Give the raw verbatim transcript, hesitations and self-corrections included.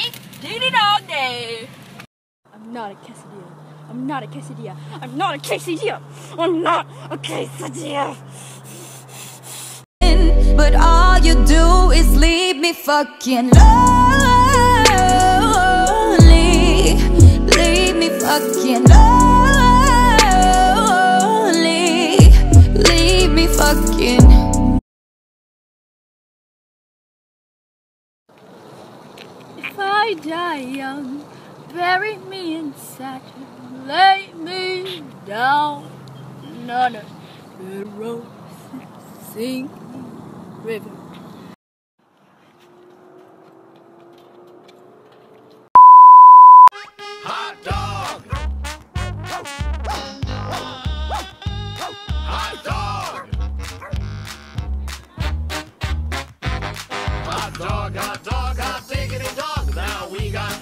day, did it all day. I'm not a quesadilla. I'm not a quesadilla. I'm not a quesadilla. I'm not a quesadilla. But all you do is leave me fucking lonely. Leave me fucking lonely. Leave me fucking. If I die young, bury me in satin, lay me down on a rose sinking river. Hot dog! Hot dog! Hot dog, hot dog, hot diggity dog. Now we got